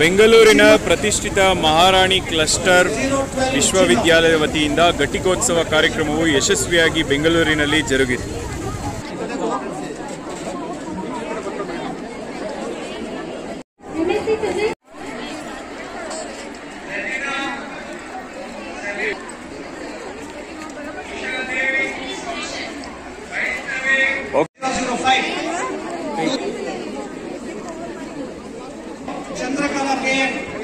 ಬೆಂಗಳೂರಿನ ಪ್ರತಿಷ್ಠಿತ ಮಹಾರಾಣಿ ಕ್ಲಸ್ಟರ್ ವಿಶ್ವವಿದ್ಯಾಲಯದ ವತಿಯಿಂದ ಘಟಿಕೋತ್ಸವ ಕಾರ್ಯಕ್ರಮವು ಯಶಸ್ವಿಯಾಗಿ ಬೆಂಗಳೂರಿನಲ್ಲಿ ಜರುಗಿತು. चंद्रकला के